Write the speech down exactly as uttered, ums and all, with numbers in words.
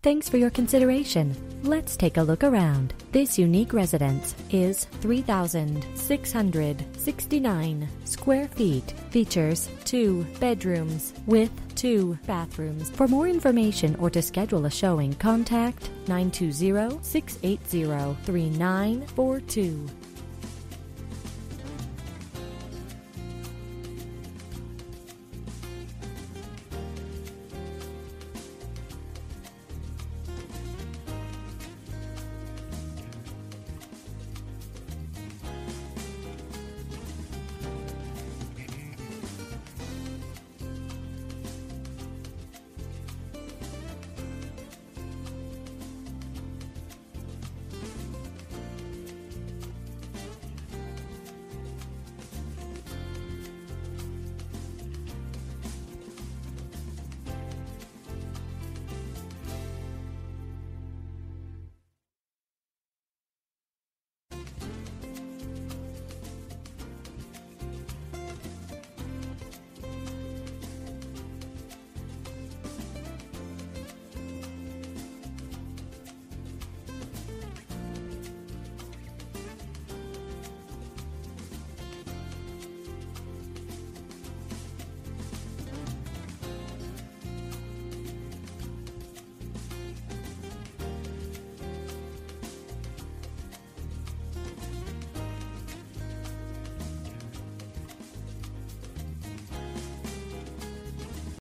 Thanks for your consideration. Let's take a look around. This unique residence is three thousand six hundred sixty-nine square feet. Features two bedrooms with two bathrooms. For more information or to schedule a showing, contact nine two zero, six eight zero, three nine four two.